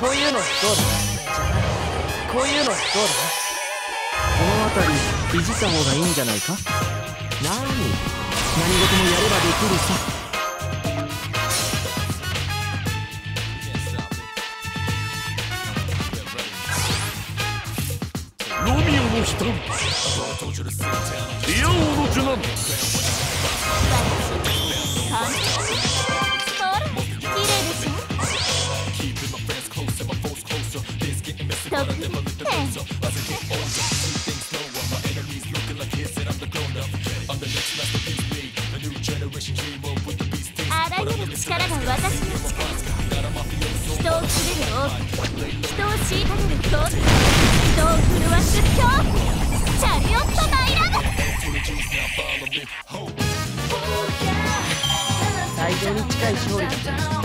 こういうのどうだ。こういうのどうだ。この辺りいじった方がいいんじゃないか。何事もやればできるさ。 ロミオの人、リア王の受難。 あらゆる力が私の力。人を斬れる王、人を虐げる強敵、人を震わす恐怖、チャリオットマイラブ。 最上に近い勝利だ。